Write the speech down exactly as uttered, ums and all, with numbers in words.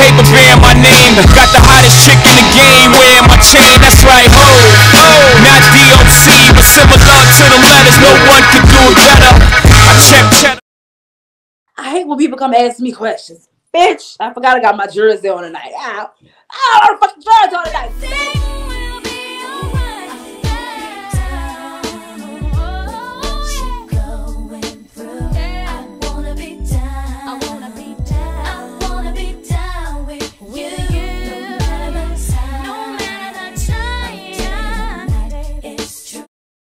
paper bearing my name. Got the hottest chick in the game wearing my chain. That's right, ho, ho. Not D O C, but similar to them letters. No one could do it better. I check, check. I hate when people come ask me questions. Bitch, I forgot I got my jersey on tonight. I, I don't fucking jersey on tonight.